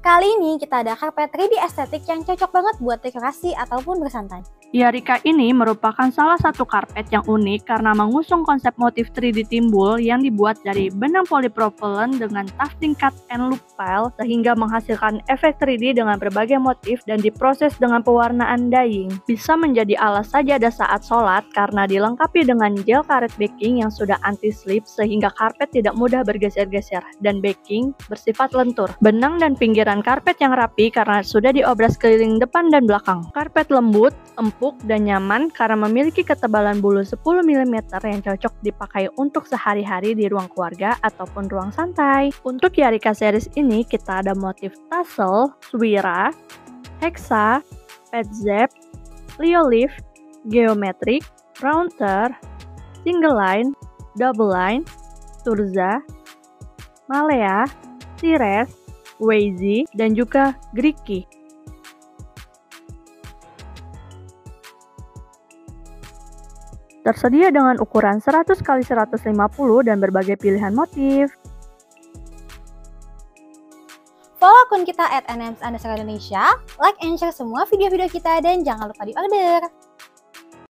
Kali ini kita ada karpet 3D estetik yang cocok banget buat dekorasi ataupun bersantai. Ya, Rika ini merupakan salah satu karpet yang unik karena mengusung konsep motif 3D timbul yang dibuat dari benang polypropylene dengan tufting cut and loop file sehingga menghasilkan efek 3D dengan berbagai motif dan diproses dengan pewarnaan dyeing. Bisa menjadi alas sajadah saat sholat karena dilengkapi dengan gel karet backing yang sudah anti-slip sehingga karpet tidak mudah bergeser-geser dan backing bersifat lentur. Benang dan pinggiran karpet yang rapi karena sudah diobras keliling depan dan belakang. Karpet lembut, empuk, dan nyaman karena memiliki ketebalan bulu 10 mm yang cocok dipakai untuk sehari-hari di ruang keluarga ataupun ruang santai. Untuk Yarika series ini kita ada motif tassel, swira, hexa, pedzep, liolif, geometrik, rounder, single line, double line, turza, malea, sires, Weizi, dan juga Griki. Tersedia dengan ukuran 100x150 dan berbagai pilihan motif. Follow akun kita @nms_indonesia, like and share semua video-video kita dan jangan lupa di order.